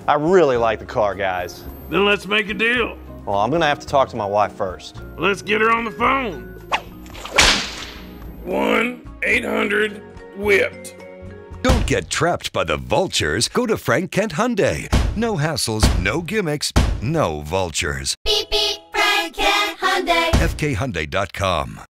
I really like the car, guys. Then let's make a deal. Well, I'm gonna have to talk to my wife first. Let's get her on the phone. 1-800-WHIPPED. Don't get trapped by the vultures. Go to Frank Kent Hyundai. No hassles, no gimmicks, no vultures. Beep, beep, Frank Kent Hyundai. FKHyundai.com.